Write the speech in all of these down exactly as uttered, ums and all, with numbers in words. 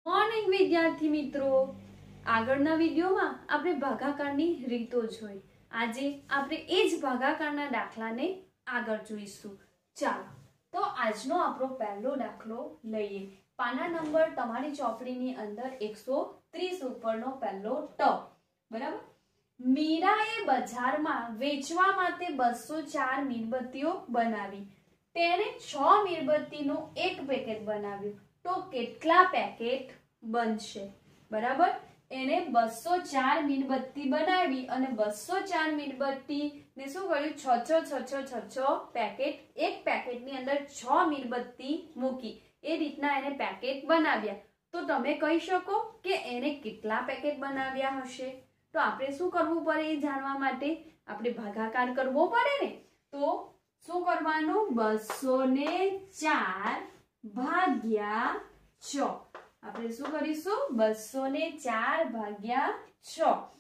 Morning વિદ્યાર્થી મિત્રો, આગળના વિડિયોમાં આપણે ભાગાકારની રીતો જોઈ. આજે આપણે એ જ ભાગાકારના દાખલાને આગળ જોઈશું. ચાલો તો આજનો આપણો પહેલો દાખલો લઈએ. પાના નંબર તમારી ચોપડીની અંદર એકસો ત્રીસ ઉપરનો પહેલો ટ. બરાબર. મીરાએ બજારમાં વેચવા માટે બસો ચાર મીણબત્તીઓ બનાવી. તેણે છ મીણબત્તીનો એક પેકેટ બનાવ્યું. તો કેટલા પેકેટ બનશે? બરાબર. એને બસો ચાર મીણબત્તી બનાવી અને બસો ચાર મીણબત્તી ને શું કર્યું? છ છ છ છ છ છ પેકેટ, એક પેકેટની અંદર છ મીણબત્તી મૂકી. એ રીતના એને પેકેટ બનાવ્યા. તો તમે કહી શકો કે એને કેટલા પેકેટ બનાવ્યા હશે? તો આપણે શું કરવું પડે? એ જાણવા માટે આપણે ભાગાકાર કરવો પડે ને. તો શું કરવાનું? બસો ને ચાર ભાગ્યા છ. આપણે શું કરીશું? બસો ને ચાર ભાગ્યા છ.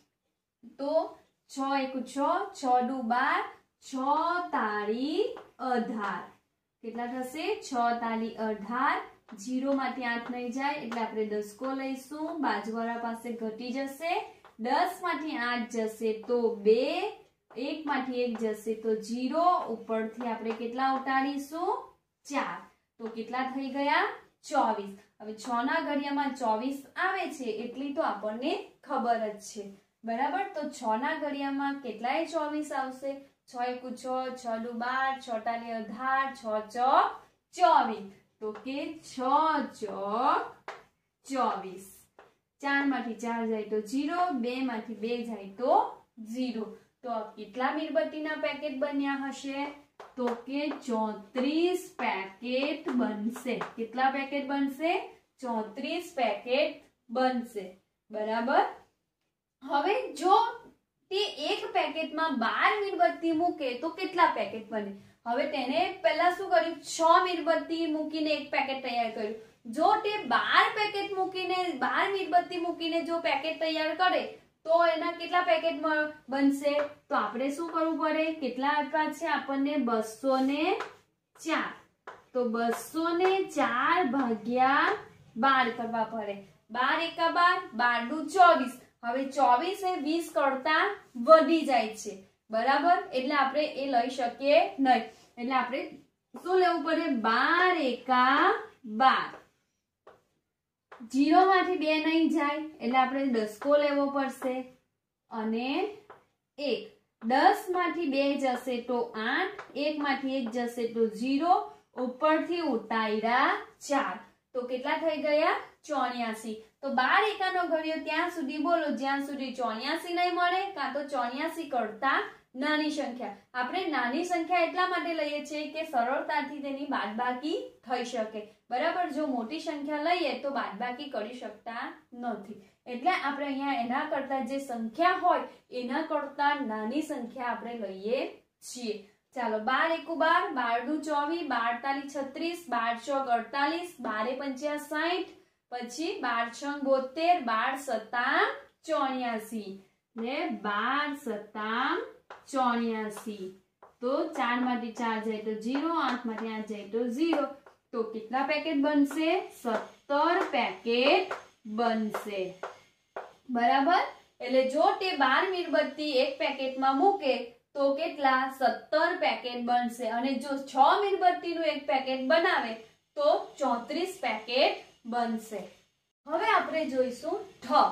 તો છ એકુ છ, છ દુ બાર, છ તાળી અઢાર. કેટલા થશે? છ તાળી અઢાર. જીરો માંથી આઠ નહીં જાય એટલે આપણે દસકો લઈશું. બાજુવાળા પાસે ઘટી જશે. દસ માંથી આઠ જશે તો બે, એક માંથી એક જશે તો જીરો. ઉપરથી આપણે કેટલા ઉતારીશું? ચાર. તો કેટલા થઈ ગયા? ચોવીસ. હવે છ ના ઘડિયામાં ચોવીસ આવે છે એટલી તો આપણને ખબર જ છે. બરાબર. તો છ ના ઘડિયામાં કેટલાય ચોવીસ આવશે? છ એકુ છ, છ દુ બાર, છ તાળી અઢાર, છ ચોક ચોવીસ. તો કે છ ચોક ચોવીસ. ચાર માંથી ચાર જાય તો જીરો, બે માંથી બે જાય તો જીરો. તો કેટલા મીણબત્તીના પેકેટ બન્યા હશે? તો કે ચોત્રીસ પેકેટ બનશે. કેટલા પેકેટ બનશે? ચોત્રીસ પેકેટ બનશે. બરાબર. હવે જો તે એક પેકેટમાં બાર મીણબત્તી મૂકે તો કેટલા પેકેટ બને? હવે તેને પહેલા શું કર્યું? છ મીણબત્તી મૂકીને એક પેકેટ તૈયાર કર્યું. જો તે બાર પેકેટ મૂકીને બાર મીણબત્તી મૂકીને જો પેકેટ તૈયાર કરે તો એના કેટલા પેકેટ બનશે? તો આપણે શું કરવું પડે? કેટલા આપ્યા છે આપણને? બસો ને ચાર. તો બસો ને ચાર ભાગ્યા બાર કરવા પડે. બાર એકા બાર, બાર દુ ચોવીસ. હવે ચોવીસ એ વીસ કરતા વધી જાય છે. બરાબર. એટલે આપણે એ લઈ શકીએ નહીં. એટલે આપણે શું લેવું પડે? બાર એકા બાર. જીરો માંથી બે નહીં જાય એટલે આપણે દસકો લેવો પડશે. અને એક. દસ માંથી બે જશે તો આઠ, એક માંથી એક જશે તો જીરો. ઉપરથી ઉતાર્યા ચાર. તો કેટલા થઈ ગયા? ચોર્યાસી. તો બાર એકાનો ઘડિયો ત્યાં સુધી બોલો જ્યાં સુધી ચોર્યાસી નહીં મળે, કાં તો ચોર્યાસી કરતા નાની સંખ્યા. આપણે નાની સંખ્યા એટલા માટે લઈએ છીએ કે સરળતાથી તેની બાદબાકી થઈ શકે. બરાબર. જો મોટી સંખ્યા લઈએ તો બાદબાકી કરી શકતા નથી. એટલે આપણે અહીંયા એના કરતા જે સંખ્યા હોય એના કરતા નાની સંખ્યા આપણે લઈએ છીએ. ચાલો. બાર એકુ બાર, બાર દુ ચોવીસ, બાર તાળી છત્રીસ, બાર ચોક અડતાલીસ, બારે પંચ્યા સાઠ, પછી બાર છંગ બોતેર, બાર સત્તામ ચોર્યાસી ને બાર સત્તામ ચોર્યાસી. તો ચાર માંથી ચાર જાય તો જીરો, આઠ માંથી આઠ જાય તો જીરો. તો કેટલા પેકેટ બનશે? સત્તર પેકેટ બનશે. બરાબર. એટલે જો તે બાર મીણબત્તી એક પેકેટમાં મૂકે તો કેટલા? સત્તર પેકેટ બનશે. અને જો છ મીણબત્તીનું એક પેકેટ બનાવે તો ચોત્રીસ પેકેટ બનશે. હવે આપણે જોઈશું ઠ.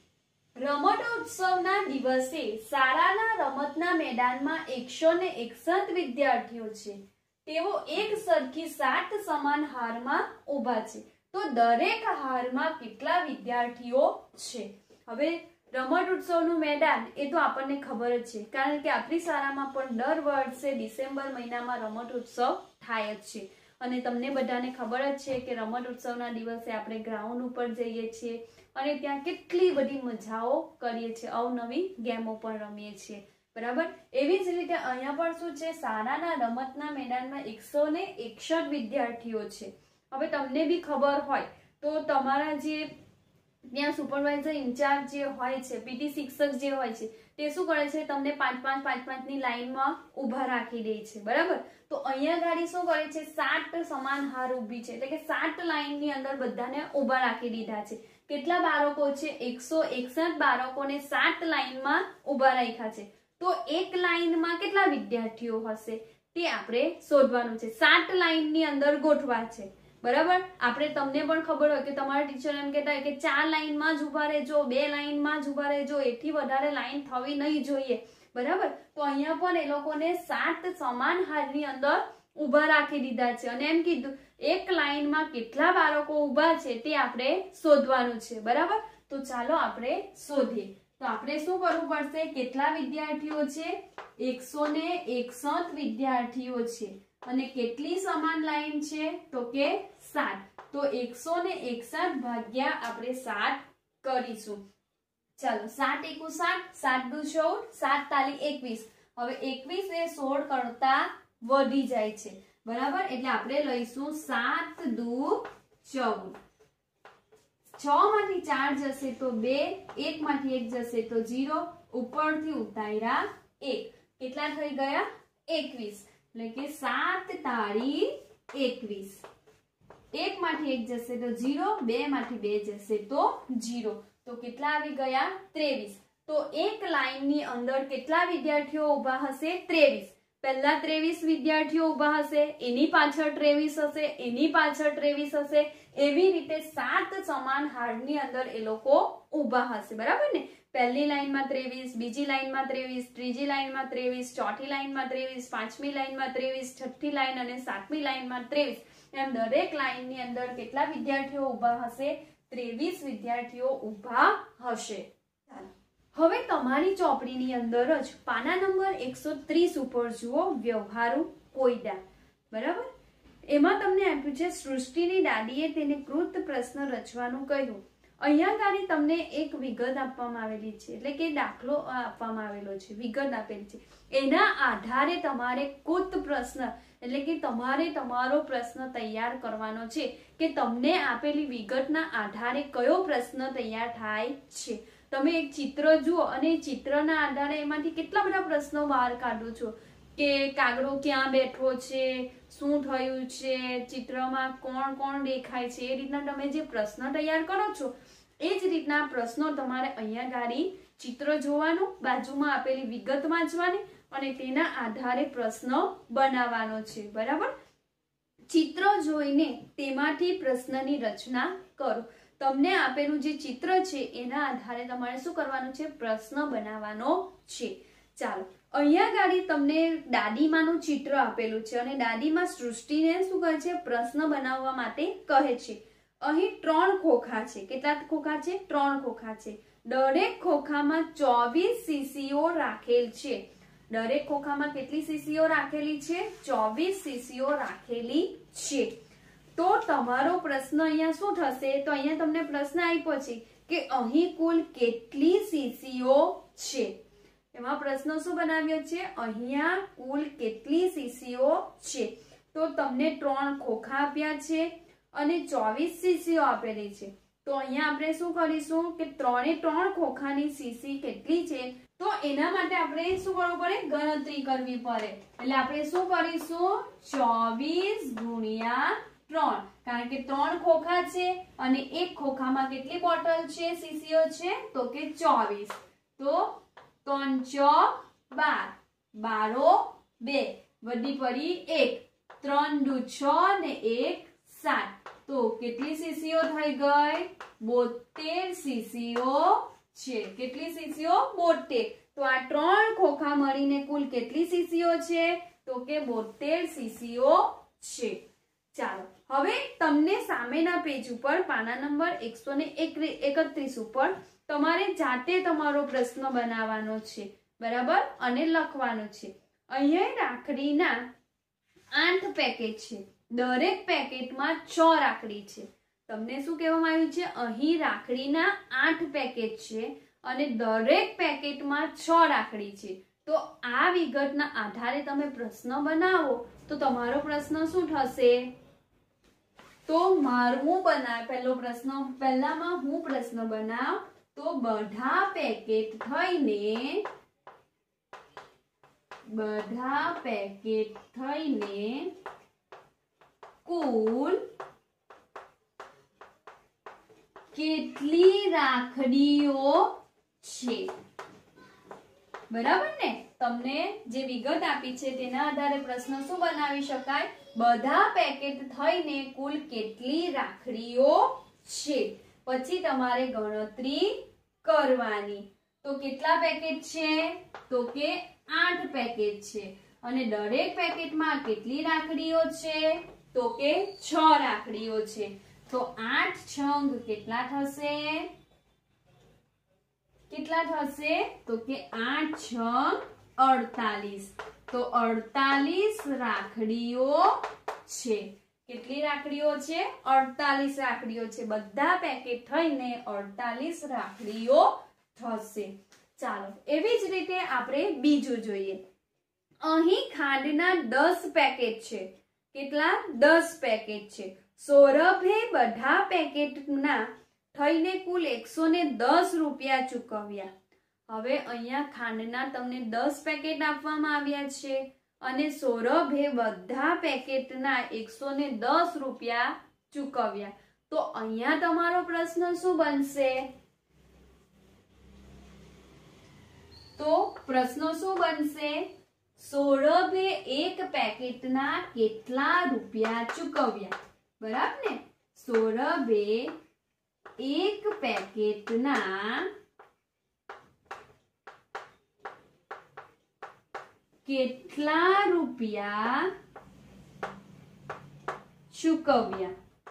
રમતોત્સવના દિવસે શાળાના રમતના મેદાનમાં એકસો ને એકસઠ વિદ્યાર્થીઓ છે. તેઓ એક સરખી સાત સમાન હારમાં ઊભા છે. તો દરેક હારમાં કેટલા વિદ્યાર્થીઓ છે? હવે રમત ઉત્સવનું મેદાન એ તો આપણને ખબર જ છે, કારણ કે આપણી શાળામાં પણ દર વર્ષે ડિસેમ્બર મહિનામાં રમત ઉત્સવ થાય જ છે. અને તમને બધાને ખબર જ છે કે રમત ઉત્સવના દિવસે આપણે ગ્રાઉન્ડ ઉપર જઈએ છીએ અને ત્યાં કેટલી બધી મજાઓ કરીએ છીએ, અવનવી ગેમો પણ રમીએ છીએ. બરાબર. એવી જ રીતે અહીંયા પણ શું છે? શાળાના રમતના મેદાનમાં એકસો ને એકસઠ વિદ્યાર્થીઓ છે. હવે તમને બી ખબર હોય તો તમારા જે ત્યાં સુપરવાઇઝર ઇન્ચાર્જ જે હોય છે, પીટી શિક્ષક જે હોય છે, તે શું કરે છે, તમને પાંચ પાંચ પાંચ પાંચ ની લાઈનમાં ઊભા રાખી દે છે, બરાબર. તો અહીંયા ગાડી શું કરે છે, સાત સમાન હાર ઊભી છે, એટલે કે સાત લાઈન ની અંદર બધાને ઊભા રાખી દીધા છે. કેટલા બાળકો છે, એકસો એકસઠ બાળકોને સાત લાઈનમાં ઊભા રાખ્યા છે. તો એક લાઈનમાં કેટલા વિદ્યાર્થીઓ હશે તે આપણે શોધવાનું છે. સાત લાઈન ની અંદર ગોઠવા છે, બરાબર. આપણે તમને પણ ખબર હોય કે તમારા ટીચર એમ કહેતા હોય કે ચાર લાઈનમાં જ ઉભા રહેજો, બે લાઈનમાં જ ઉભા રહેજો, એથી વધારે લાઈન થવી નહીં જોઈએ, બરાબર. તો અહીંયા પણ એ લોકોને સાત સમાન હારની અંદર ઉભા રાખી દીધા છે અને એમ કીધું એક લાઈનમાં કેટલા બાળકો ઉભા છે તે આપણે શોધવાનું છે, બરાબર. તો ચાલો આપણે શોધીએ. તો આપણે શું કરવું પડશે, કેટલા વિદ્યાર્થીઓ છે, એકસો ને એકસઠ વિદ્યાર્થીઓ છે અને કેટલી સમાન લાઈન છે તો કે સાત. તો એકસો ને એકસઠ ભાગ્યા આપણે સાત કરીશું. ચાલો, સાત એકુ સાત, સાત દુ ચૌદ, સાત તાલી એકવીસ. હવે એકવીસ એ સોળ કરતા વધી જાય છે, બરાબર. એટલે આપણે લઈશું સાત દુ ચૌદ. છ માંથી ચાર જશે તો બે, એક માંથી એક જશે તો ઝીરો, ઉપરથી ઉતાર્યા એક. કેટલા થઈ ગયા, એકવીસ. એટલે કે સાત તાળી એકવીસ. એક માંથી એક જશે તો ઝીરો, બે માંથી બે જશે તો ઝીરો. તો કેટલા આવી ગયા, ત્રેવીસ. તો એક લાઈન ની અંદર કેટલા વિદ્યાર્થીઓ ઉભા હશે, ત્રેવીસ. પહેલા ત્રેવીસ વિદ્યાર્થીઓ ઉભા હશે, એની પાછળ ત્રેવીસ હશે, એની પાછળ ત્રેવીસ હશે. એવી રીતે સાત સમાન હારની અંદર એ લોકો ઉભા હશે, બરાબર ને. પહેલી લાઈનમાં ત્રેવીસ, બીજી લાઈનમાં ત્રેવીસ, ત્રીજી લાઈનમાં ત્રેવીસ, ચોથી લાઈનમાં ત્રેવીસ, પાંચમી લાઈનમાં ત્રેવીસ, છઠ્ઠી લાઈન અને સાતમી લાઈનમાં ત્રેવીસ. એમ દરેક લાઈનની અંદર કેટલા વિદ્યાર્થીઓ ઉભા હશે, ત્રેવીસ વિદ્યાર્થીઓ ઉભા હશે. હવે તમારી ચોપડીની અંદર જ પાના નંબર એકસો ત્રીસ ઉપર જુઓ વ્યવહારુ કોયડા, બરાબર. એમાં તમને આપ્યું છે સૃષ્ટિની દાદીએ તેને કૃત પ્રશ્ન રચવાનું કહ્યું. અહીંયા ગાડી તમને એક વિગત આપવામાં આવેલી છે, એટલે કે દાખલો આપવામાં આવેલો છે, વિગત આપેલી છે. એના આધારે તમારે કૃત પ્રશ્ન એટલે કે તમારે તમારો પ્રશ્ન તૈયાર કરવાનો છે કે તમને આપેલી વિગતના આધારે કયો પ્રશ્ન તૈયાર થાય છે. તમે એક ચિત્ર જુઓ અને ચિત્રના આધારે એમાંથી કેટલા બધા પ્રશ્નો બહાર કાઢો છો કે કાગડો ક્યાં બેઠો છે, શું થયું છે, ચિત્રમાં કોણ કોણ દેખાય છે. એ રીતના તમે જે પ્રશ્ન તૈયાર કરો છો એ જ રીતના પ્રશ્નો તમારે અહીંયા ગાડી ચિત્ર જોવાનું, બાજુમાં આપેલી વિગત વાંચવાની અને તેના આધારે પ્રશ્ન બનાવવાનો છે, બરાબર. ચિત્ર જોઈને તેમાંથી પ્રશ્નની રચના કરો. તમને આપેલું જે ચિત્ર છે એના આધારે તમારે શું કરવાનું છે, પ્રશ્ન બનાવવાનો છે. ચાલો, અહીંયા ગાડી તમને દાદીમાનું ચિત્ર આપેલું છે અને દાદીમાં સૃષ્ટિને શું કહે છે, પ્રશ્ન બનાવવા માટે કહે છે. અહીં ત્રણ ખોખા છે. કેટલા ખોખા છે, ત્રણ ખોખા છે. દરેક ખોખામાં ચોવીસ શીશીઓ રાખેલ છે. દરેક ખોખામાં કેટલી શીશીઓ રાખેલી છે, ચોવીસ શીશીઓ રાખેલી છે. તો તમારો પ્રશ્ન અહીંયા શું થશે, તો અહીંયા તમને પ્રશ્ન આપ્યો છે કે અહીં કુલ કેટલી શીશીઓ છે. એમાં પ્રશ્ન શું બનાવ્યો છે, અહીંયા કુલ કેટલી શીશીઓ છે. તો તમને ત્રણ ખોખા આપ્યા છે અને ચોવીસ શીશીઓ આપેલી છે. તો અહીંયા આપણે શું કરીશું કે ત્રણે ત્રણ ખોખાની શીશી કેટલી છે તો એના માટે આપણે શું કરવું પડે, ગણતરી કરવી પડે. એટલે આપણે શું કરીશું, ચોવીસ ગુણ્યા ત્રણ, કારણ કે ત્રણ ખોખા છે અને એક ખોખામાં કેટલી બોટલ છે, શીશીઓ છે તો કે ચોવીસ. તો ત્રણ ચોક બાર, બારો બે, વધી પડી એક, ત્રણ દુ છ ને એક સાત. તો કેટલી શીશીઓ થઈ ગઈ, બોતેર શીશીઓ છે. કેટલી શીશીઓ, બોતેર. તો આ ત્રણ ખોખા મળીને કુલ કેટલી શીશીઓ છે તો કે બોતેર શીશીઓ છે. ચાલો, હવે તમને સામેના પેજ ઉપર પાના નંબર એકસો ને એકત્રીસ ઉપર તમારે જાતે તમારો પ્રશ્ન બનાવવાનો છે, બરાબર, અને લખવાનો છે. અહીંયા રાખડીના આઠ પેકેટ છે. દરેક પેકેટમાં છ રાખડી છે. તમને શું કહેવામાં આવ્યું છે, અહીં રાખડીના આઠ પેકેટ છે અને દરેક પેકેટમાં છ રાખડી છે. તો આ વિગતના આધારે તમે પ્રશ્ન બનાવો તો તમારો પ્રશ્ન શું થશે, તો મારું બનાવ પહેલો પ્રશ્ન પહેલામાં હું પ્રશ્ન બનાવ તો બધા પેકેટ થઈને બધા પેકેટ થઈને કુલ કેટલી રાખડીઓ છે? બરાબર ને? તમને જે વિગત આપી છે તેના આધારે પ્રશ્ન શું બનાવી શકાય? બધા પેકેટ થઈને કુલ કેટલી રાખડીઓ છે? પછી તમારે ગણતરી કરવાની. તો કેટલા પેકેટ છે? તો કે આઠ પેકેટ છે. અને દરેક પેકેટમાં કેટલી રાખડીઓ છે? તો કે છ રાખડીઓ છે. તો આઠ છંગ કેટલા થશે? કેટલા થશે? તો કે આઠ છંગ અડતાલીસ. તો અડતાલીસ રાખડીઓ છે. કેટલી રાખડીઓ છે? અડતાલીસ રાખડીઓ છે. બધા પેકેટ થઈને અડતાલીસ રાખડીઓ થશે. ચાલો, એવી જ રીતે આપણે બીજું જોઈએ. અહીં ખાંડના દસ પેકેટ છે. કેટલા? દસ પેકેટ છે. સૌરભે બધા પેકેટના થઈને કુલ એકસો ને દસ રૂપિયા ચૂકવ્યા. હવે અહીંયા ખાંડના તમને દસ પેકેટ આપવામાં આવ્યા છે અને સૌરભે બધા પેકેટના એકસો ને દસ રૂપિયા ચૂકવ્યા. તો અહીંયા તમારો પ્રશ્ન શું બનશે? તો પ્રશ્ન શું બનશે? સૌરભે એક પેકેટના કેટલા રૂપિયા ચૂકવ્યા? બરાબર ને? સૌરભે એક પેકેટના કેટલા રૂપિયા ચૂકવ્યા?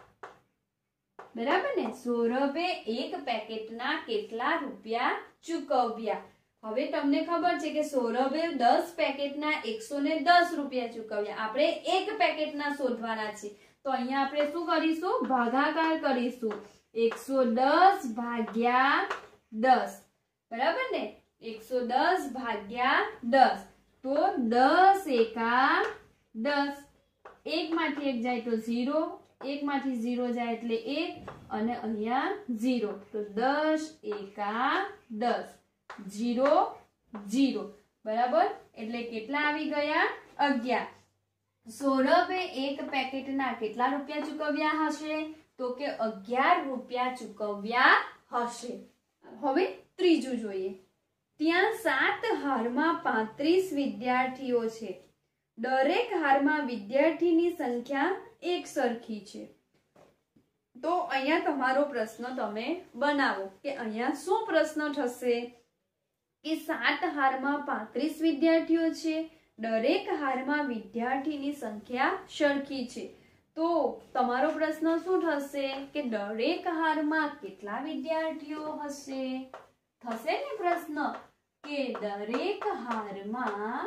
બરાબર ને? સૌરભે એક પેકેટના કેટલા રૂપિયા ચૂકવ્યા? હવે તમને ખબર છે કે સૌરભે દસ પેકેટના એકસો ને દસ રૂપિયા ચૂકવ્યા. આપણે એક પેકેટના શોધવાના છે. તો અહીંયા આપણે શું કરીશું? ભાગાકાર કરીશું. એકસો દસ ભાગ્યા દસ. બરાબર ને? એકસો દસ ભાગ્યા દસ. તો દસ એકા દસ. એક માંથી એક જાય તો ઝીરો, એક માંથી ઝીરો જાય એટલે એક અને અહીંયા ઝીરો. તો દસ એકા દસ. Zero zero. બરાબર? એટલે કેટલા આવી ગયા? અગિયાર. સૌરભે એક પેકેટના કેટલા રૂપિયા ચૂકવ્યા હશે? તો કે અગિયાર રૂપિયા ચૂકવ્યા હશે. હવે ત્રીજું જોઈએ. ત્યાં સાત હારમાં પાંત્રીસ વિદ્યાર્થીઓ છે. દરેક હારમાં વિદ્યાર્થીની સંખ્યા એક સરખી છે. તો અહીંયા તમારો પ્રશ્ન તમે બનાવો કે અહીંયા શું પ્રશ્ન થશે? કે સાત હારમાં પાંત્રીસ વિદ્યાર્થીઓ છે. દરેક હારમાં વિદ્યાર્થીની સંખ્યા સરખી છે. તો તમારો પ્રશ્ન શું થશે? કે દરેક હારમાં કેટલા વિદ્યાર્થીઓ હશે? થશે ને પ્રશ્ન કે દરેક હારમાં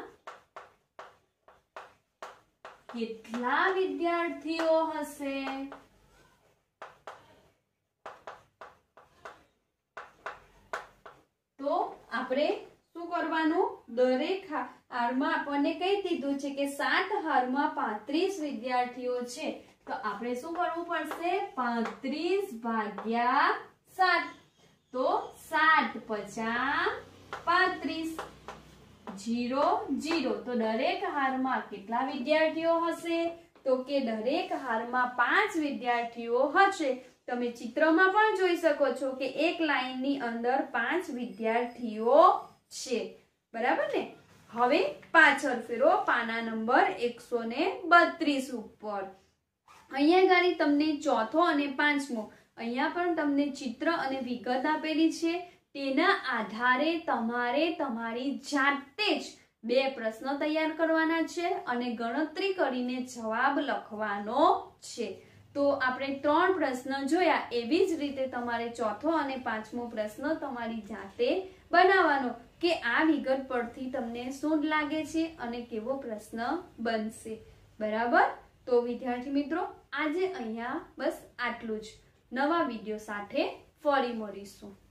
કેટલા વિદ્યાર્થીઓ હશે? તો આપણે શું કરવાનું? દરેક હારમાં આપણને કઈ દીધું છે કે સાત હારમાં પાંત્રીસ વિદ્યાર્થીઓ છે. તો આપણે શું કરવું પડશે? પાંત્રીસ ભાગ્યા સાત. તો સાત પચાસ પાંત્રીસ. Zero zero. તો દરેક હારમાં કેટલા વિદ્યાર્થીઓ હશે? તો કે દરેક હારમાં પાંચ વિદ્યાર્થીઓ હશે. તમે ચિત્રમાં પણ જોઈ શકો છો કે એક લાઈનની અંદર પાંચ વિદ્યાર્થીઓ છે. બરાબર ને? હવે પાછળ ફેરો પાના નંબર એકસો ને બત્રીસ ઉપર. અહીંયા ગાડી તમને ચોથો અને પાંચમો અહીંયા પણ તમને ચિત્ર અને વિગત આપેલી છે. તેના આધારે તમારે તમારી જાતે જ બે પ્રશ્ન તૈયાર કરવાના છે અને ગણતરી કરીને જવાબ લખવાનો છે. તો આપણે ત્રણ પ્રશ્ન જોયા. એવી જ રીતે તમારે ચોથો અને પાંચમો પ્રશ્ન તમારી જાતે બનાવવાનો કે આ વિગત પરથી તમને શું લાગે છે અને કેવો પ્રશ્ન બનશે. બરાબર? તો વિદ્યાર્થી મિત્રો, આજે અહીંયા બસ આટલું જ. નવા વિડીયો સાથે ફરી મળીશું.